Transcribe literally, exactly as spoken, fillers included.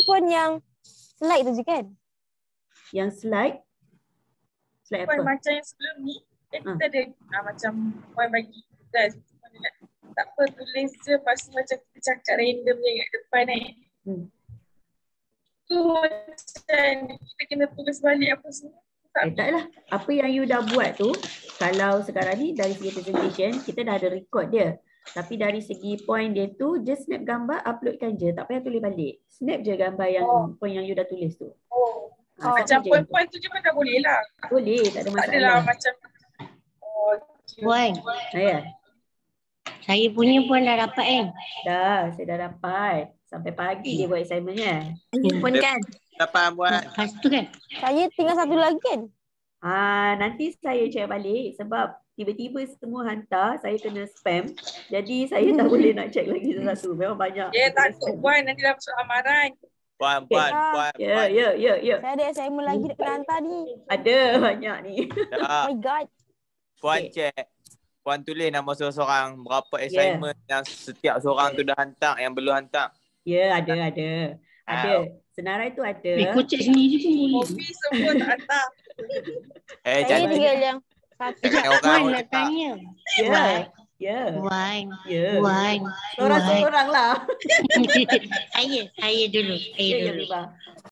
pun yang slide tu je kan? Yang slide? Slide apa? Point macam yang sebelum ni, kan kita ada ah, macam point bagi kita. Tak apa, tulis je. Lepas tu macam kita cakap random je kat depan kan. Hmm. Tu macam kita kena tulis balik apa semua. Eh, taklah. Apa yang you dah buat tu, kalau sekarang ni dari segi presentation, kita dah ada record dia. Tapi dari segi point dia tu, just snap gambar, uploadkan je. Tak payah tulis balik. Snap je gambar yang Oh. point yang you dah tulis tu. Oh. Ha, Macam sama je. point-point tu je pun dah boleh lah. Boleh, tak ada Tak masalah. adalah macam oh, okay. Puan, Ya, saya punya pun dah dapat kan? dah, saya dah dapat. Sampai pagi dia buat assignmentnya. Pun kan? Dapat buat. Lepas tu kan? Saya tinggal satu lagi kan? Ah, nanti saya check balik sebab tiba-tiba semua hantar, saya kena spam. Jadi saya tak boleh nak check lagi satu-satu. Memang banyak. Ya, takut puan nanti dah masuk amaran. Puan, puan, puan. Ya, ya, ya, ya. Saya ada assignment lagi nak kena hantar ni. Ada banyak ni. Oh Ya, my god. puan Okay. check. Puan tulis nama seorang-seorang. Berapa assignment yang setiap seorang tu dah hantar, yang belum hantar. Ya, ada, ada. Ada. Ah. Senarai tu ada. Eh, kau cek sendiri pun boleh. Kopi semua tak hantar. Eh, Saya jangan. tinggal yang satu. Jangan orang Puan orang nak cakap. tanya. Ya, ya, Puan, ya. Puan, Seorang-seorang lah. saya, saya dulu, saya Ya, ya, dulu. Ribah.